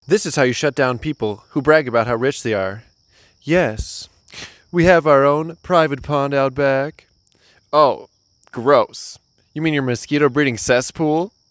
This is how you shut down people who brag about how rich they are. Yes, we have our own private pond out back. Oh, gross. You mean your mosquito breeding cesspool?